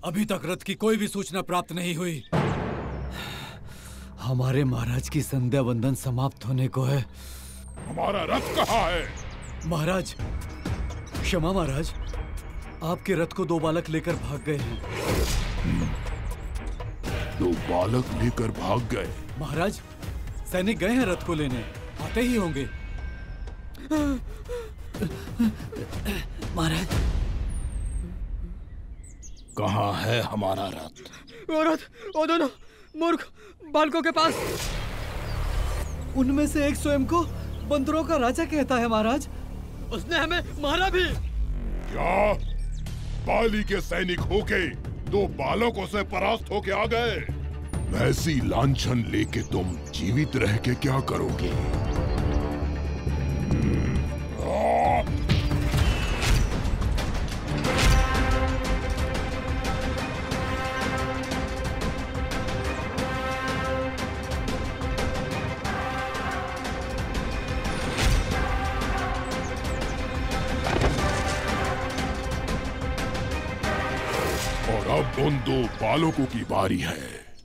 अभी तक रथ की कोई भी सूचना प्राप्त नहीं हुई। हमारे महाराज की संध्या वंदन समाप्त होने को है। हमारा रथ कहाँ है? महाराज, क्षमा महाराज, आपके रथ को 2 बालक लेकर भाग गए हैं। 2 बालक लेकर भाग गए? महाराज, सैनिक गए हैं रथ को लेने, आते ही होंगे। महाराज, कहाँ है हमारा रथ? वो दोनों मूर्ख बालकों के पास। उनमें से एक स्वयं को बंदरों का राजा कहता है महाराज। उसने हमें मारा भी। क्या बाली के सैनिक होके 2 बालकों से परास्त होके आ गए? वैसी लांछन लेके तुम जीवित रह के क्या करोगे? और अब उन 2 बालकों की बारी है।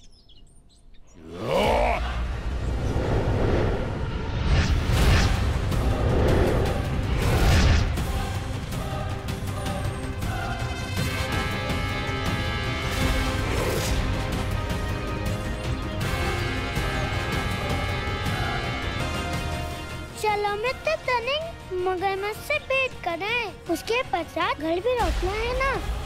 चलो मित्र तनिक मगरमच्छ से भेंट करें, उसके पश्चात घर भी लौटना है ना।